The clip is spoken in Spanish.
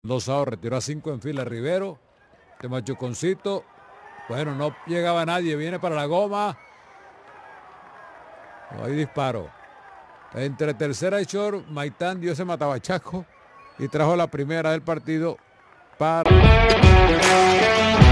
Dos out, retiró a 5 en fila Rivero. Este machuconcito. Bueno, no llegaba nadie. Viene para la goma. No hay disparo. Entre tercera y short, Maitán dio ese matabachaco y trajo la primera del partido para...